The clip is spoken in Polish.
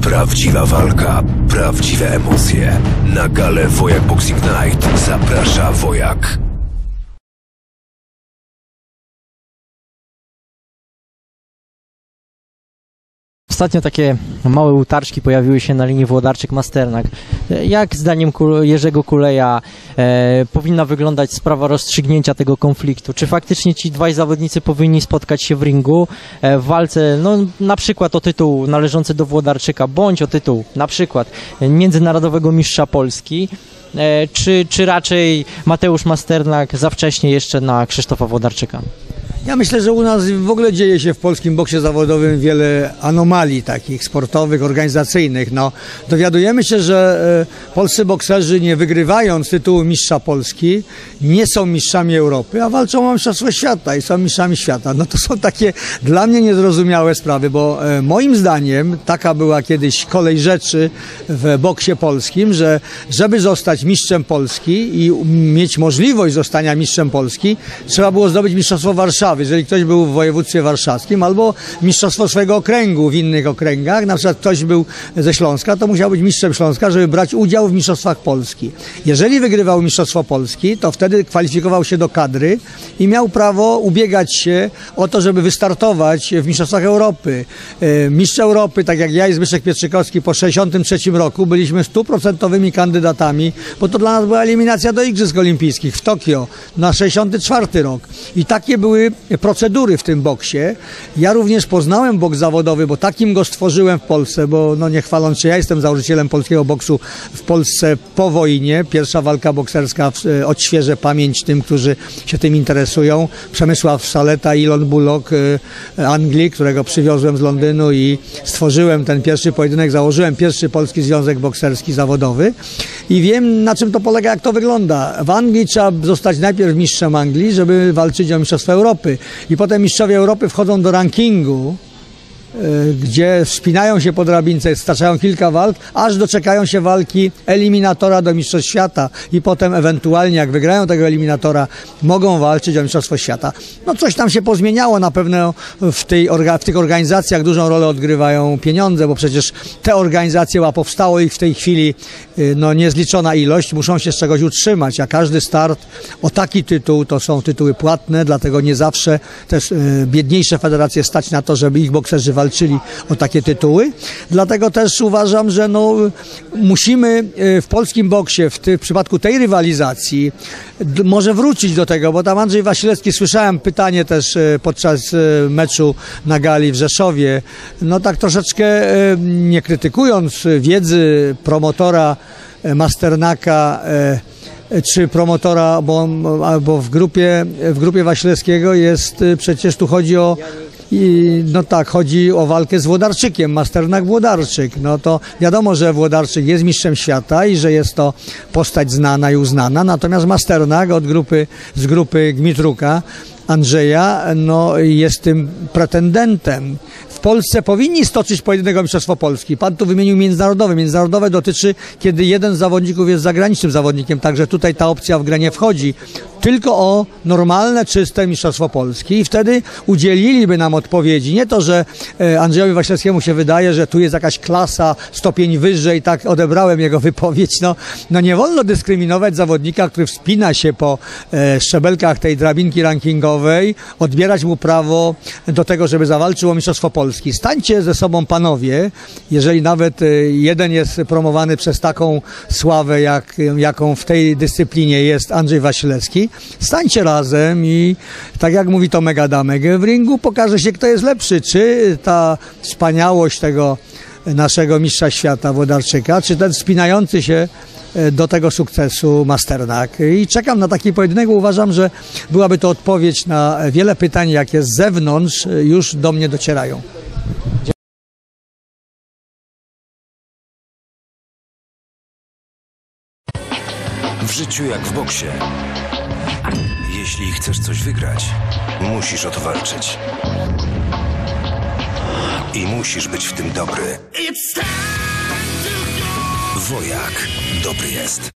Prawdziwa walka, prawdziwe emocje. Na galę Wojak Boxing Night zaprasza Wojak. Ostatnio takie małe utarczki pojawiły się na linii Włodarczyk-Masternak. Jak zdaniem Jerzego Kuleja powinna wyglądać sprawa rozstrzygnięcia tego konfliktu? Czy faktycznie ci dwaj zawodnicy powinni spotkać się w ringu w walce, no na przykład o tytuł należący do Włodarczyka, bądź o tytuł na przykład międzynarodowego mistrza Polski? Czy raczej Mateusz Masternak za wcześnie jeszcze na Krzysztofa Włodarczyka? Ja myślę, że u nas w ogóle dzieje się w polskim boksie zawodowym wiele anomalii takich sportowych, organizacyjnych. No, dowiadujemy się, że polscy bokserzy, nie wygrywając tytułu mistrza Polski, nie są mistrzami Europy, a walczą o mistrzostwo świata i są mistrzami świata. No to są takie dla mnie niezrozumiałe sprawy, bo moim zdaniem taka była kiedyś kolej rzeczy w boksie polskim, że żeby zostać mistrzem Polski i mieć możliwość zostania mistrzem Polski, trzeba było zdobyć mistrzostwo Warszawy. Jeżeli ktoś był w województwie warszawskim albo mistrzostwo swojego okręgu w innych okręgach, na przykład ktoś był ze Śląska, to musiał być mistrzem Śląska, żeby brać udział w mistrzostwach Polski. Jeżeli wygrywał mistrzostwo Polski, to wtedy kwalifikował się do kadry i miał prawo ubiegać się o to, żeby wystartować w mistrzostwach Europy. Mistrz Europy, tak jak ja i Zbyszek Pietrzykowski po 1963 roku byliśmy 100% kandydatami, bo to dla nas była eliminacja do Igrzysk Olimpijskich w Tokio na 1964 rok. I takie były procedury w tym boksie. Ja również poznałem boks zawodowy, bo takim go stworzyłem w Polsce, bo no nie chwaląc się, ja jestem założycielem polskiego boksu w Polsce po wojnie. Pierwsza walka bokserska odświeżę pamięć tym, którzy się tym interesują. Przemysław Szaleta i Elon Bullock Anglii, którego przywiozłem z Londynu i stworzyłem ten pierwszy pojedynek, założyłem pierwszy polski związek bokserski zawodowy i wiem, na czym to polega, jak to wygląda. W Anglii trzeba zostać najpierw mistrzem Anglii, żeby walczyć o mistrzostwo Europy. I potem mistrzowie Europy wchodzą do rankingu, gdzie wspinają się po drabince, staczają kilka walk, aż doczekają się walki eliminatora do mistrzostw świata i potem ewentualnie, jak wygrają tego eliminatora, mogą walczyć o mistrzostwo świata. No coś tam się pozmieniało na pewno w tych organizacjach. Dużą rolę odgrywają pieniądze, bo przecież te organizacje, a powstało ich w tej chwili no niezliczona ilość, muszą się z czegoś utrzymać, a każdy start o taki tytuł to są tytuły płatne, dlatego nie zawsze też biedniejsze federacje stać na to, żeby ich bokserzy walczyli o takie tytuły. Dlatego też uważam, że no, musimy w polskim boksie, w przypadku tej rywalizacji, może wrócić do tego, bo tam Andrzej Wasilewski, słyszałem pytanie też podczas meczu na gali w Rzeszowie, no tak troszeczkę nie krytykując wiedzy promotora Masternaka, czy promotora, bo w grupie Wasilewskiego jest, przecież tu chodzi o no tak, chodzi o walkę z Włodarczykiem, Masternak-Włodarczyk. No to wiadomo, że Włodarczyk jest mistrzem świata i że jest to postać znana i uznana, natomiast Masternak z grupy Gmitruka, Andrzeja, no jest tym pretendentem. W Polsce powinni stoczyć pojedynek o mistrzostwo Polski. Pan tu wymienił międzynarodowe. Międzynarodowe dotyczy, kiedy jeden z zawodników jest zagranicznym zawodnikiem, także tutaj ta opcja w grę nie wchodzi. Tylko o normalne, czyste mistrzostwo Polski i wtedy udzieliliby nam odpowiedzi. Nie to, że Andrzejowi Wasilewskiemu się wydaje, że tu jest jakaś klasa, stopień wyżej, tak odebrałem jego wypowiedź. No nie wolno dyskryminować zawodnika, który wspina się po szczebelkach tej drabinki rankingowej, odbierać mu prawo do tego, żeby zawalczył o mistrzostwo Polski. Stańcie ze sobą panowie, jeżeli nawet jeden jest promowany przez taką sławę, jaką w tej dyscyplinie jest Andrzej Wasilewski, stańcie razem i tak jak mówi Tomek Adamek, w ringu pokaże się, kto jest lepszy, czy ta wspaniałość tego naszego mistrza świata Włodarczyka, czy ten wspinający się do tego sukcesu Masternak. I czekam na taki pojedynek, bo uważam, że byłaby to odpowiedź na wiele pytań, jakie z zewnątrz już do mnie docierają. W życiu jak w boksie. Jeśli chcesz coś wygrać, musisz o to walczyć. I musisz być w tym dobry. Wojak dobry jest.